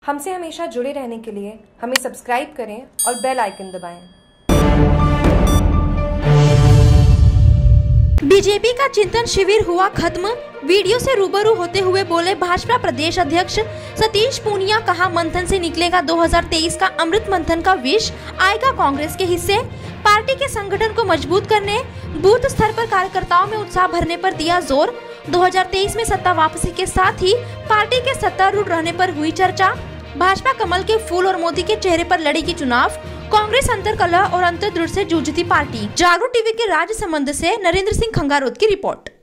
हमसे हमेशा जुड़े रहने के लिए हमें सब्सक्राइब करें और बेल आइकन दबाएं। बीजेपी का चिंतन शिविर हुआ खत्म। वीडियो से रूबरू होते हुए बोले भाजपा प्रदेश अध्यक्ष सतीश पूनिया। कहा, मंथन से निकलेगा 2023 का अमृत मंथन का विष, आएगा कांग्रेस के हिस्से। पार्टी के संगठन को मजबूत करने, बूथ स्तर पर कार्यकर्ताओं में उत्साह भरने पर दिया जोर। 2023 में सत्ता वापसी के साथ ही पार्टी के सत्तारूढ़ रहने पर हुई चर्चा। भाजपा कमल के फूल और मोदी के चेहरे पर लड़ेगी चुनाव। कांग्रेस अंतर्कलह और अंतर्द्वंद से जूझती पार्टी। जागरूक टीवी के राज्य संबंध से नरेंद्र सिंह खंगारोत की रिपोर्ट।